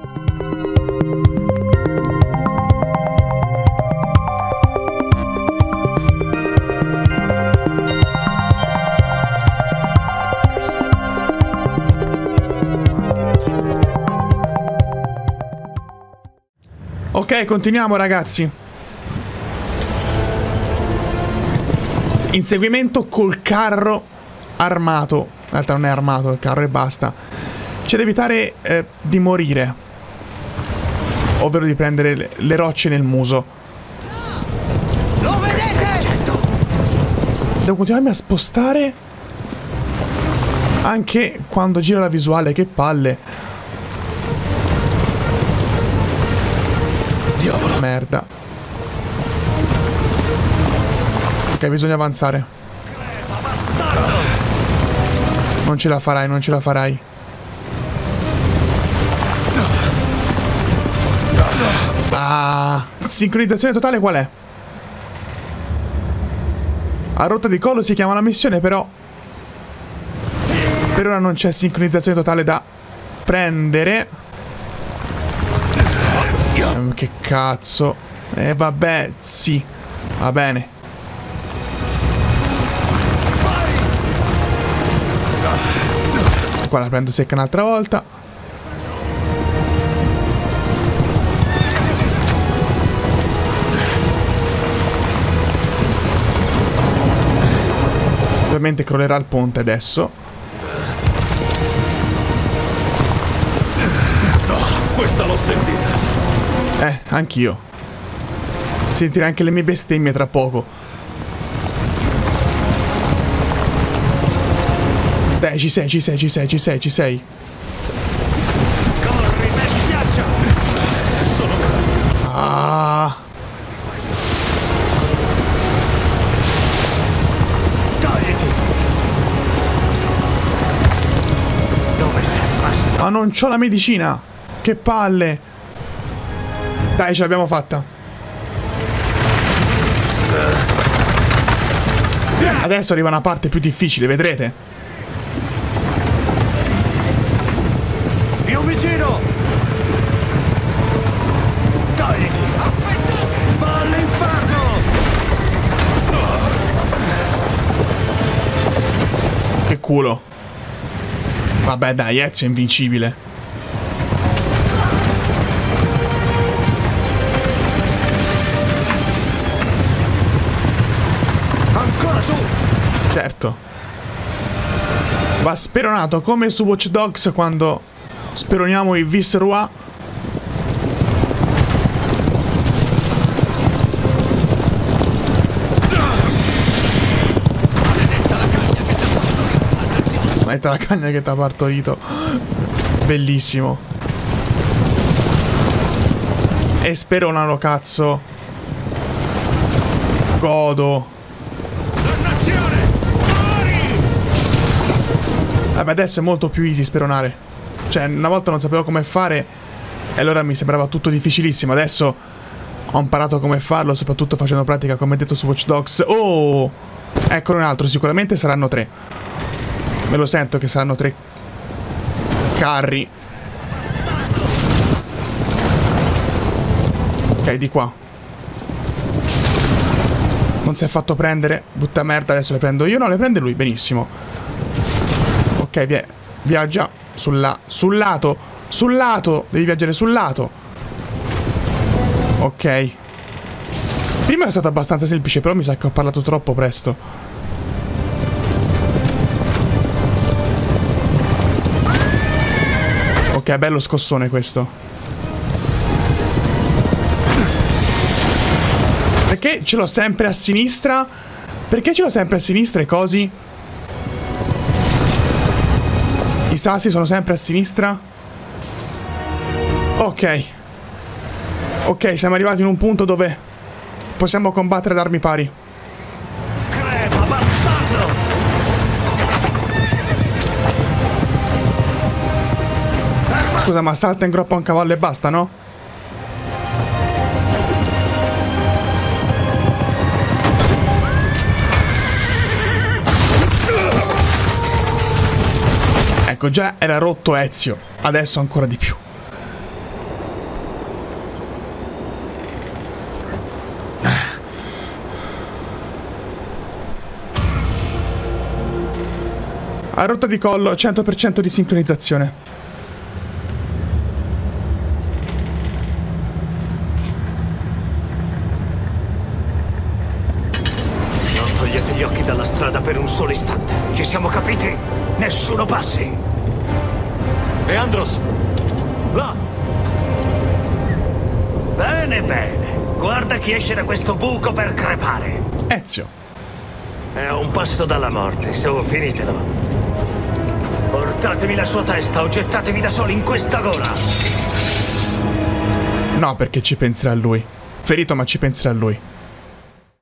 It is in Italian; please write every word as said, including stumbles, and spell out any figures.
Ok, continuiamo ragazzi. Inseguimento col carro armato. In realtà non è armato il carro e basta. C'è da evitare eh, di morire, ovvero di prendere le, le rocce nel muso. Lo vedete? Devo continuarmi a spostare anche quando gira la visuale. Che palle. Diavolo. Merda. Ok, bisogna avanzare. Non ce la farai, non ce la farai. Ah, sincronizzazione totale qual è? A rotta di collo si chiama la missione, però per ora non c'è sincronizzazione totale da prendere. Eh, che cazzo. Eh vabbè, sì. Va bene. Qua la prendo secca un'altra volta. Ovviamente crollerà il ponte adesso. Oh, questa l'ho sentita. Eh, anch'io. Sentirei anche le mie bestemmie tra poco. Dai, ci sei, ci sei, ci sei, ci sei, ci sei. Corri, bestiaccia! Sono Ah. Togliti! Dove sei rimasto? Ma non c'ho la medicina. Che palle. Dai, ce l'abbiamo fatta. Adesso arriva una parte più difficile, vedrete. Più vicino! Togliti! Aspetta! Va all'inferno! Che culo. Vabbè, dai, Ezio è invincibile. Certo. Va speronato come su Watch Dogs quando speroniamo i Viscerua. Maledetta la cagna che t'ha partorito. Bellissimo. E speronano, cazzo. Godo. Vabbè, adesso è molto più easy speronare. Cioè, una volta non sapevo come fare e allora mi sembrava tutto difficilissimo. Adesso ho imparato come farlo, soprattutto facendo pratica, come detto su Watch Dogs. Oh! Eccolo un altro, sicuramente saranno tre. Me lo sento che saranno tre carri. Ok, di qua. Non si è fatto prendere. Brutta merda, adesso le prendo io. No, le prende lui, benissimo. Ok, via viaggia sul, la sul lato. Sul lato. Devi viaggiare sul lato. Ok. Prima è stato abbastanza semplice, però mi sa che ho parlato troppo presto. Ok, bello scossone questo. Perché ce l'ho sempre a sinistra? Perché ce l'ho sempre a sinistra i cosi? I sassi sono sempre a sinistra. Ok. Ok, siamo arrivati in un punto dove possiamo combattere ad armi pari. Crepa, bastardo! Scusa, ma salta in groppa un cavallo e basta, no? Ecco, già era rotto Ezio. Adesso ancora di più. A rotta di collo, cento per cento di sincronizzazione. Non togliete gli occhi dalla strada per un solo istante. Ci siamo capiti? Nessuno passi. E Andros? Là! Bene, bene. Guarda chi esce da questo buco per crepare. Ezio. È a un passo dalla morte, su, finitelo. Portatemi la sua testa o gettatevi da soli in questa gola. No, perché ci penserà lui. Ferito, ma ci penserà lui.